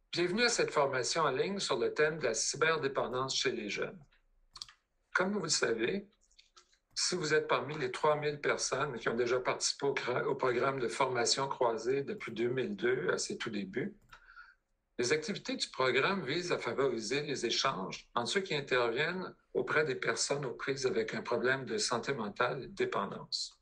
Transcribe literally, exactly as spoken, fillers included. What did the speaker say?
Bienvenue à cette formation en ligne sur le thème de la cyberdépendance chez les jeunes. Comme vous le savez, si vous êtes parmi les trois mille personnes qui ont déjà participé au, au programme de formation croisée depuis deux mille deux, à ses tout débuts, les activités du programme visent à favoriser les échanges entre ceux qui interviennent auprès des personnes aux prises avec un problème de santé mentale et de dépendance.